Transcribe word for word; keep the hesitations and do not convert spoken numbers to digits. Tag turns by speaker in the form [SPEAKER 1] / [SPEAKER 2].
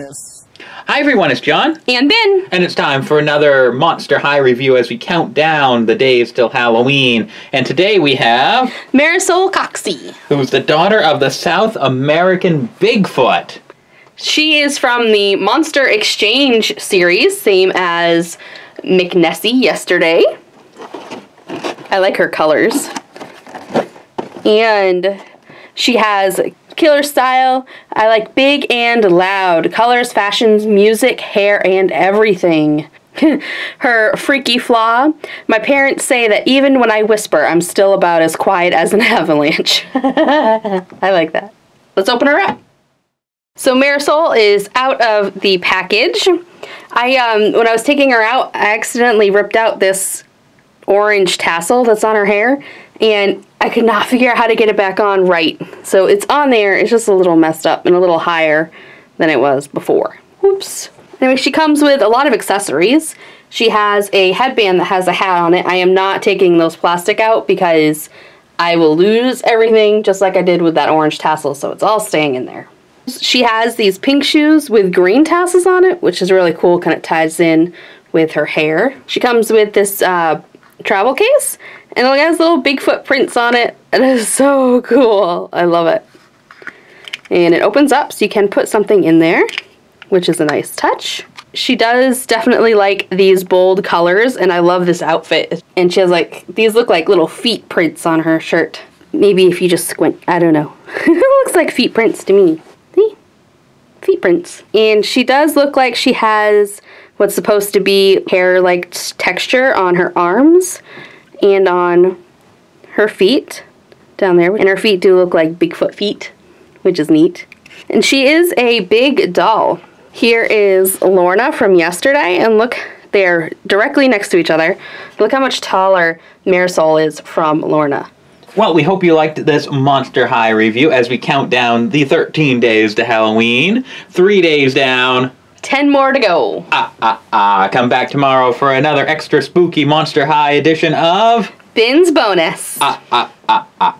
[SPEAKER 1] Bonus.
[SPEAKER 2] Hi everyone, it's John.
[SPEAKER 3] And Ben.
[SPEAKER 2] And it's time for another Monster High review as we count down the days till Halloween. And today we have...
[SPEAKER 3] Marisol Coxey.
[SPEAKER 2] Who's the daughter of the South American Bigfoot.
[SPEAKER 3] She is from the Monster Exchange series, same as McNessie yesterday. I like her colors. And she has killer style. I like big and loud. Colors, fashions, music, hair, and everything. Her freaky flaw. My parents say that even when I whisper, I'm still about as quiet as an avalanche. I like that. Let's open her up. So Marisol is out of the package. I um when I was taking her out, I accidentally ripped out this orange tassel that's on her hair, and I could not figure out how to get it back on right. So it's on there, it's just a little messed up and a little higher than it was before. Oops. Anyway, she comes with a lot of accessories. She has a headband that has a hat on it. I am not taking those plastic out because I will lose everything just like I did with that orange tassel, so it's all staying in there. She has these pink shoes with green tassels on it, which is really cool, kind of ties in with her hair. She comes with this uh, travel case, and it has little Bigfoot prints on it. It is so cool. I love it. And it opens up so you can put something in there, which is a nice touch. She does definitely like these bold colors, and I love this outfit. And she has like, these look like little feet prints on her shirt. Maybe if you just squint, I don't know. It looks like feet prints to me. See? Feet prints. And she does look like she has what's supposed to be hair-like texture on her arms and on her feet down there. And her feet do look like Bigfoot feet, which is neat. And she is a big doll. Here is Lorna from yesterday, and look, they're directly next to each other. Look how much taller Marisol is from Lorna.
[SPEAKER 2] Well, we hope you liked this Monster High review as we count down the thirteen days to Halloween. Three days down.
[SPEAKER 3] Ten more to go.
[SPEAKER 2] Ah, ah, ah. Come back tomorrow for another extra spooky Monster High edition of...
[SPEAKER 3] Ben's Bonus.
[SPEAKER 2] Ah, ah, ah, ah.